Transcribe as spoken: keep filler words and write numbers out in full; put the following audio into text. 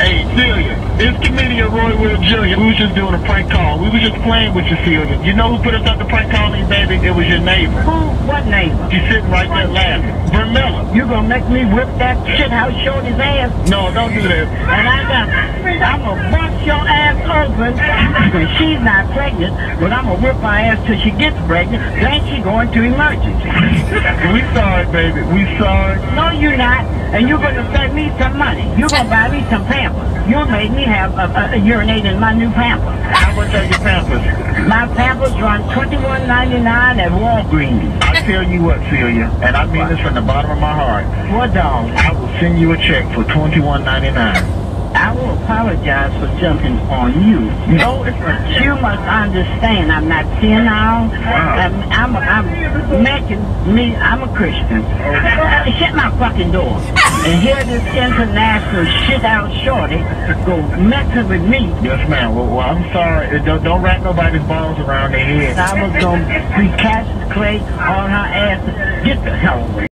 Hey, Celia, it's comedian Roy Will Junior We was just doing a prank call. We was just playing with you, Celia. You know who put us up to prank calling, baby? It was your neighbor. Who? What neighbor? She's sitting right there laughing. Vermilla. You gonna make me whip that shit house shorty's ass? No, don't do that. And I got, I'm gonna bust your ass open. And she's not pregnant, but I'm gonna whip her ass till she gets pregnant. Then she going to emergency. We sorry, baby. We sorry. No, you're not. And you're gonna send me some money. You're gonna buy me some Pampers. You made me have a, a, a urinate in my new Pampers. How much are your Pampers? My Pampers run twenty-one ninety-nine at Walgreens. I tell you what, Celia, and I mean this from the bottom of my heart. What dog? I will send you a check for twenty-one ninety-nine. I will apologize for jumping on you. No, it's not. You must understand I'm not senile. I'm, I'm, I'm making me, I'm a Christian. Shut my fucking door. And hear this international shit out shorty go messing with me. Yes, ma'am. Well, well, I'm sorry. Don't, don't wrap nobody's balls around their head. I was going to be Cassius Clay on her ass. Get the hell away.